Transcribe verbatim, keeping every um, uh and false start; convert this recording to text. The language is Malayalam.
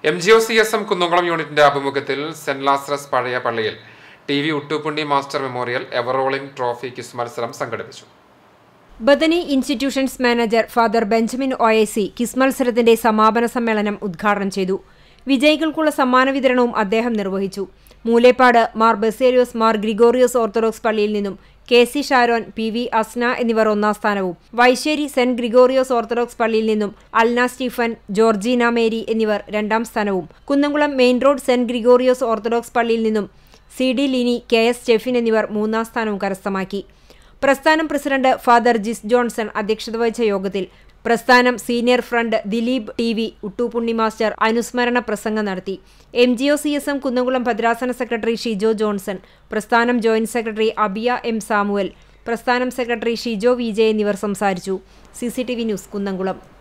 M G O C S M Kunnamkulam യൂണിറ്റിന്റെ ആഭിമുഖ്യത്തിൽ സെന്റ് ലാസറസ് പഴയപള്ളിയിൽ T V Uttupunni master memorial ever rolling trophy quiz മത്സരം സംഘടിപ്പിച്ചു. Bethany institutions manager father Benjamin OIC quiz മത്സരത്തിന്റെ സമാപന സമ്മേളനം ഉദ്ഘാടനം ചെയ്തു. വിജയികൾക്കുള്ള സമ്മാന വിതരണവും അദ്ദേഹം നിർവഹിച്ചു. മൂലേപ്പാട് മാർ ബസേലിയോസ് മാർ ഗ്രിഗോറിയോസ് ഓർത്തഡോക്സ് പള്ളിയിൽ നിന്നും K C Sharon, P V Asna എന്നിവർ ഒന്നാം സ്ഥാനവും, വൈശ്ശേരി സെന്റ് ഗ്രിഗോറിയോസ് ഓർത്തഡോക്സ് പള്ളിയിൽ നിന്നും അൽന സ്റ്റീഫൻ, ജോർജീന മേരി എന്നിവർ രണ്ടാം സ്ഥാനവും, Kunnamkulam main road saint Gregorios orthodox പള്ളിയിൽ നിന്നും C D Lini, K S Stefin എന്നിവർ മൂന്നാം സ്ഥാനവും കരസ്ഥമാക്കി. പ്രസ്ഥാനം പ്രസിഡന്റ് ഫാദർ ജിസ് ജോൺസൺ അധ്യക്ഷത വഹിച്ച യോഗത്തിൽ പ്രസ്ഥാനം senior friend Dileep T V Uttupunni master അനുസ്മരണ പ്രസംഗം നടത്തി. M G O C S M Kunnamkulam ഭദ്രാസന സെക്രട്ടറി ഷിജോ ജോൺസൺ, പ്രസ്ഥാനം joint secretary Abiya M Samuel, പ്രസ്ഥാനം സെക്രട്ടറി ഷിജോ വി ജെ എന്നിവർ സംസാരിച്ചു. C C T V news Kunnamkulam.